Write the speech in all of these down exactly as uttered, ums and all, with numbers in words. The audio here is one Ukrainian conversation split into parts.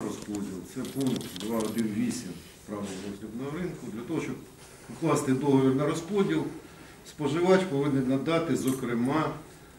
розподіл. Це пункт два один вісім правил роздрібного ринку. Для того, щоб укласти договір на розподіл, споживач повинен надати, зокрема,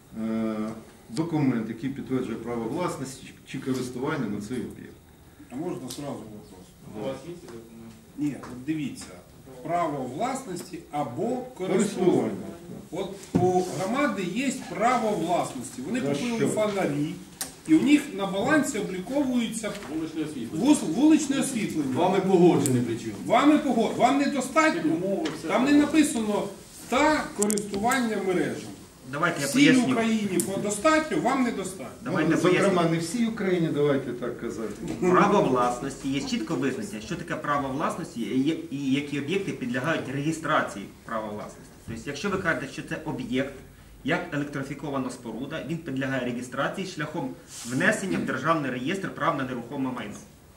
документ, який підтверджує право власності чи користування на цей об'єкт. А можна одразу вопрос? У вас є ці документи? Ні, от дивіться, право власності або користування. От у громади є право власності. Вони купили фонарі, і у них на балансі обліковується Вуличне освітлення. вуличне освітлення. Вами погоджений причому. Вами погоджено. Вам недостатньо? Там не написано та користування мережами. Давайте я Всій поясню. Україні достатньо, вам недостатньо. Давайте Ну, зокрема, поясню. не всій Україні, давайте так казати. Право власності є чітко визначення, що таке право власності і які об'єкти підлягають реєстрації права власності. Тобто, якщо ви кажете, що це об'єкт, як електрифікована споруда, він підлягає реєстрації шляхом внесення в Державний реєстр прав на нерухоме майно.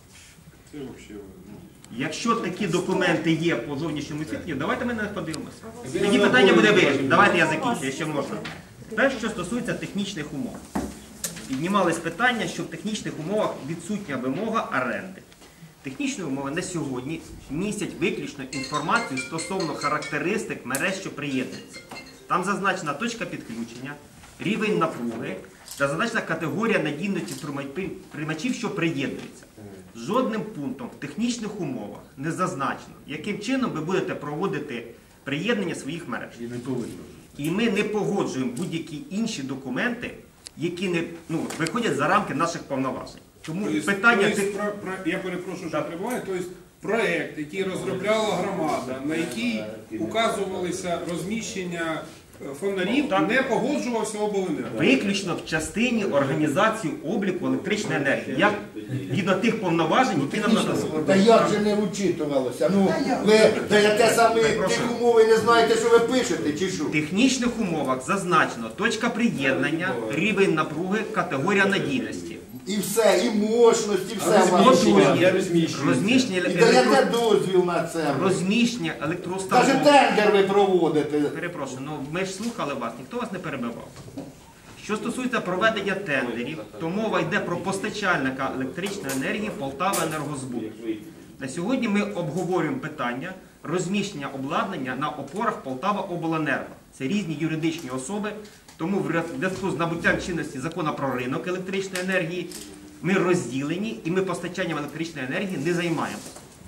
Це взагалі... Якщо такі документи є по зовнішньому освітленню, давайте ми на них подивимося. Тоді питання буде вирішено. Давайте я закінчу, якщо можна. Те, що стосується технічних умов. Піднімались питання, що в технічних умовах відсутня вимога оренди. Технічні умови на сьогодні містять виключно інформацію стосовно характеристик мереж, що приєднуються. Там зазначена точка підключення, рівень напруги та зазначена категорія надійності приймачів, що приєднуються. Жодним пунктом в технічних умовах не зазначено, яким чином ви будете проводити приєднання своїх мереж. І не повинно. І ми не погоджуємо будь-які інші документи, які не, ну, виходять за рамки наших повноважень. Тому Тобто, питання тобто, цих... про, про, я перепрошую, що перебуваю, тобто проєкт, який розробляла громада, на який указувалися розміщення фонарів, Так. не погоджувався обленерго. Виключно в частині організації обліку електричної енергії. Як згідно тих повноважень, які нам надали. Та як же не вчитувалося? Ну, ви даєте саме тих умов і не знаєте, що ви пишете, чи що? В технічних умовах зазначено точка приєднання, рівень напруги, категорія надійності. І все, і мощності, і все. Розміщення, Я розміщую. розміщення, І даєте електро... дозвіл на це. розміщення Навіть електроустановок. тендер ви проводите. Перепрошую, ну ми ж слухали вас, ніхто вас не перебивав. Що стосується проведення тендерів, то мова йде про постачальника електричної енергії Полтава-Енергозбут. На сьогодні ми обговорюємо питання розміщення обладнання на опорах Полтава-Обленерго. Це різні юридичні особи, тому в зв'язку з набуттям чинності закону про ринок електричної енергії ми розділені і ми постачанням електричної енергії не займаємося.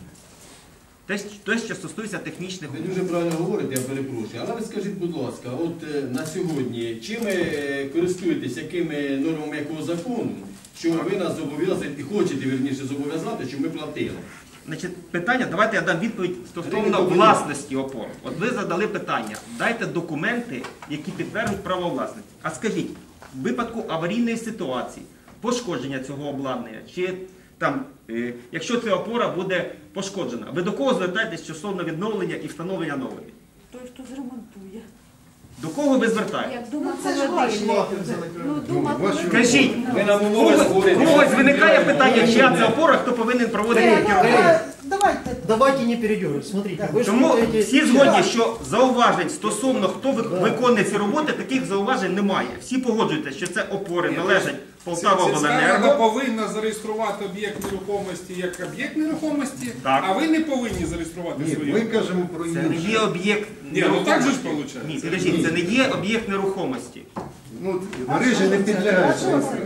Те, що стосується технічних Ви умов. дуже правильно говорите, я перепрошую. Але ви скажіть, будь ласка, от е, на сьогодні, чим ви е, користуєтесь, якими нормами якого закону, що ви нас зобов'язуєте, і хочете, вірніше, зобов'язати, щоб ми платили? Значить, питання, давайте я дам відповідь стосовно власності опор. От ви задали питання, дайте документи, які підтверджують право власності. А скажіть, в випадку аварійної ситуації, пошкодження цього обладнання, чи там, е, якщо ця опора буде пошкоджена, ви до кого звертаєтесь стосовно відновлення і встановлення нової? Той, хто зремонтує. До кого ви звертаєтесь? Як дома Ну, це ж ваші. Ну, дома ваші- Скажіть, Ви нам умови створюєте. когось виникає питання, чия це опора, хто повинен проводити керування? Давайте. Давайте не передергивать. Смотрите, вы же Тому путаете- всі згодні, що зауважень стосовно хто ви- виконує ці роботи, таких зауважень немає. Всі погоджуються, що це опори належать Цікавлена Полтава-Обленерго. повинна зареєструвати об'єкт нерухомості як об'єкт нерухомості, Так. а ви не повинні зареєструвати Ні, свої. ми кажемо про Це не інше. є об'єкт Ні, ну так же ж нерухомості. виходить. Ні, підождіть, це не є об'єкт нерухомості. Ну, мережі не підлягають.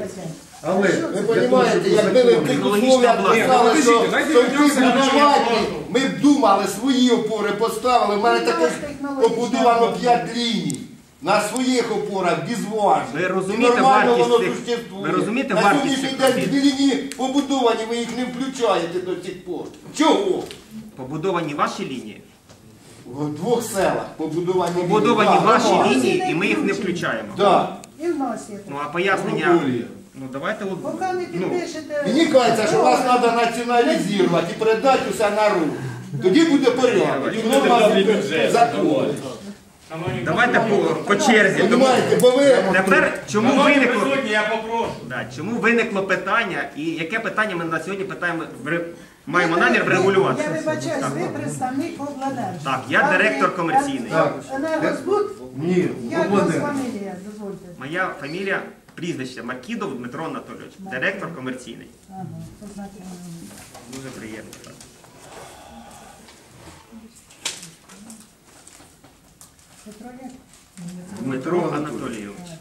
Але Ви для того, розумієте, щоб якби ви в тих Технологічне условиях обладнання. писали, Ні, що ну, подождіть, що давайте ті вернемося до винуваті, ми б думали, свої опори поставили. У мене таке побудовано п'ять ліній. На своїх опорах, без важень. Ви І розумієте нормально вартість воно цих- существує. ви розумієте На вартість сьогоднішній цих день робіт? дві лінії побудовані, ви їх не включаєте до сих пор. Чого? Побудовані ваші лінії, В двох селах побудовані лінії. побудовані Да, ваші нормально. лінії, і ми їх не включаємо. Да. І в нас є. Ну а пояснення, Монополія. ну давайте от, Поки не ну, підпишете... Мені кажеться, що вас треба націоналізувати і передати усе народу. Тоді буде порядок. І норма закону. давайте по, по черзі. Тому Понимаєте, бо ви... тепер чому виникло, я попрошу. да, чому виникло питання і яке питання ми на сьогодні питаємо, вре- маємо намір врегулювати? Я вибачаюсь, ви представник обладнання. Так, я директор комерційний. Так. Енергозбут? ні, Як вас обладнання. фамілія, дозвольте. Моя фамілія Прізвище Маркідов Дмитро Анатолійович, директор комерційний. Ага, позначено. Дуже приємно. Так. Це проєкт? Дмитро Анатолійович.